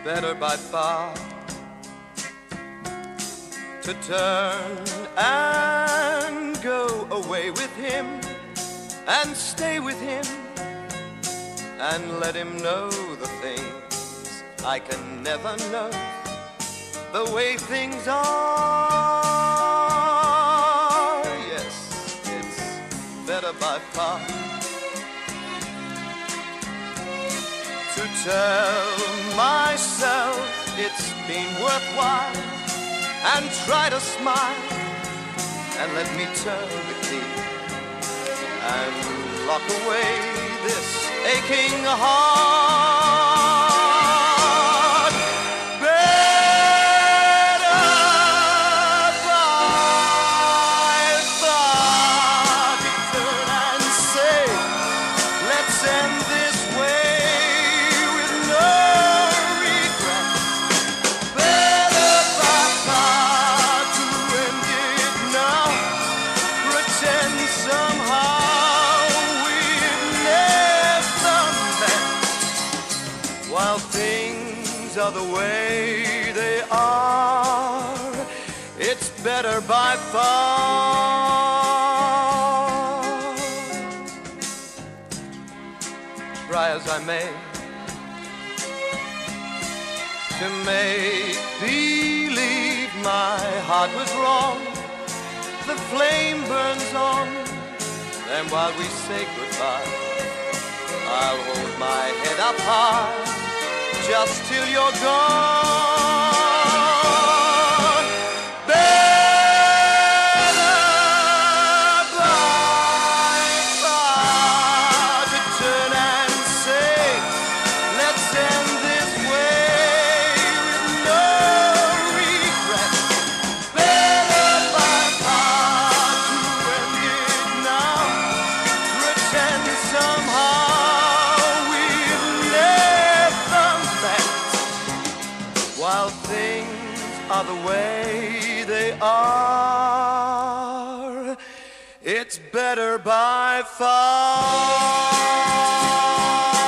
better by far to turn and go away with him and stay with him and let him know the things I can never know, the way things are. Yes, it's better by far to tell myself it's been worthwhile and try to smile and let me turn the key and lock away this aching heart. Better by far to turn and say, let's end this way with no regrets. Better by far to end it now, pretend somehow we've never met. While things are the way they are, it's better by far. Try as I may to make believe my heart was wrong, the flame burns on, and while we say goodbye, I'll hold my head up high just till you're gone. Better by far to turn and say, let's end this way with no regrets. Better by far to end it now, pretend somehow we've never met. While things are the way they are, it's better by far.